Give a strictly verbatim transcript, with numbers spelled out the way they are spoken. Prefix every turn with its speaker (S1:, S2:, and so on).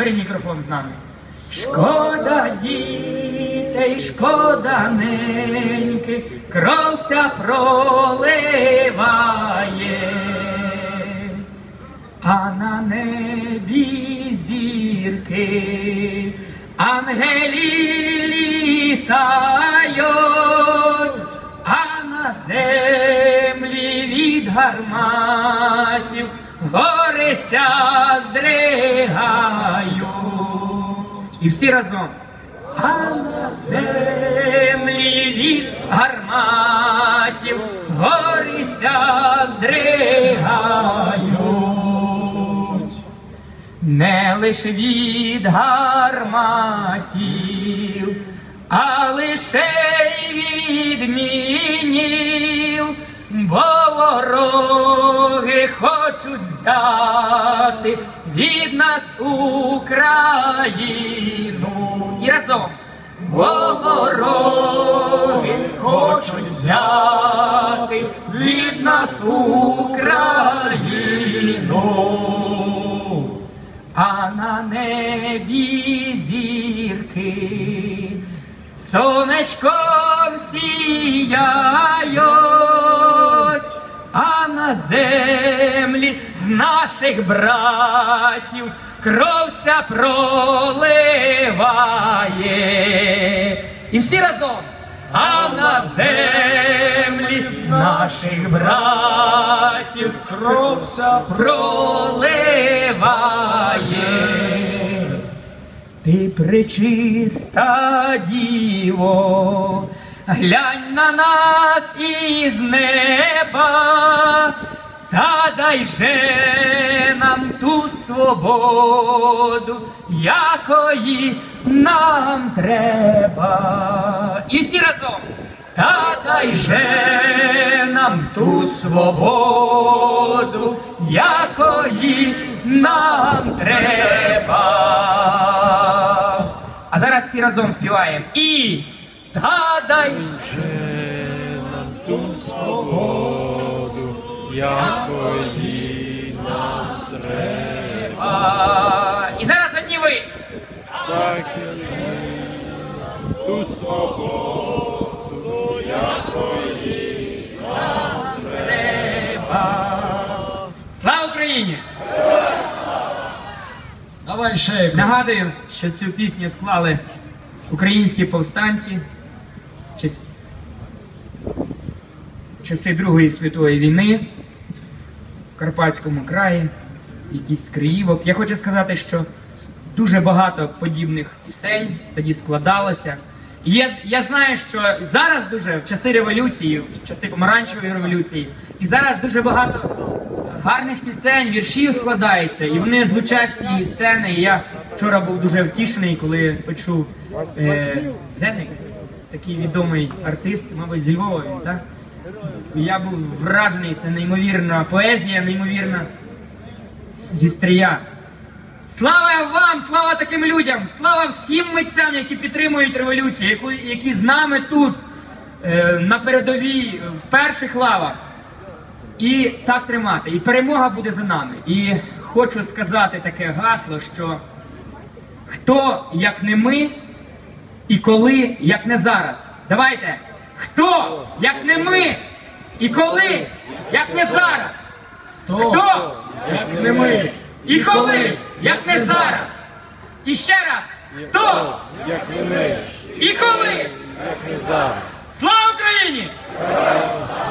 S1: бери мікрофон з нами. Шкода дітей, шкода неньки, кров вся проливає, а на небі зірки, ангелі літають, а на землі від гарматів горися здригають. І всі разом. А на землі від гарматів горися здригають. Не лиш від гарматів, а лише від мінів, бо вороги хочуть взяти від нас Україну. І разом. Бо вороги хочуть взяти від нас Україну, а на небі зірки сонечком сіяють, а на землі з наших братів кров вся проливає. І всі разом. А на землі з наших братів кров вся проливає. Ти пречиста діво, глянь на нас із неба, та дай же нам ту свободу, якої нам треба. І всі разом. Та дай же нам ту свободу, якої нам треба. А зараз всі разом співаємо. І та дай же нам ту свободу, якої нам треба. І зараз одні ви.
S2: Так і ту свободу, якої нам
S1: треба. Слава Україні!
S3: Давай ще.
S1: Нагадую, що цю пісню склали українські повстанці в часи Другої світової війни в Карпатському краї, якісь з Криївок. Я хочу сказати, що дуже багато подібних пісень тоді складалося. І я, я знаю, що зараз дуже, в часи революції, в часи помаранчевої революції, і зараз дуже багато гарних пісень, віршів складається, і вони звучать з цієї сцени. І я вчора був дуже втішений, коли почув е, Зеник, такий відомий артист, мабуть, зі Львова, так? І я був вражений, це неймовірна поезія, неймовірна зі Стрия. Слава вам, слава таким людям, слава всім митцям, які підтримують революцію, які, які з нами тут, е, на передовій, в перших лавах. І так тримати. І перемога буде за нами. І хочу сказати таке гасло, що хто, як не ми, і коли, як не зараз. Давайте. Хто, як не ми, і коли, як не зараз. Хто, як не ми, і коли, як не зараз. І ще раз. Хто,
S2: як не ми,
S1: і коли,
S2: як не зараз.
S1: Слава Україні!
S2: Слава!